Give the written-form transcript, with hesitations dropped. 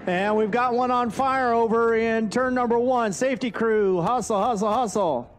And we've got one on fire over in turn number one. Safety crew, hustle, hustle, hustle.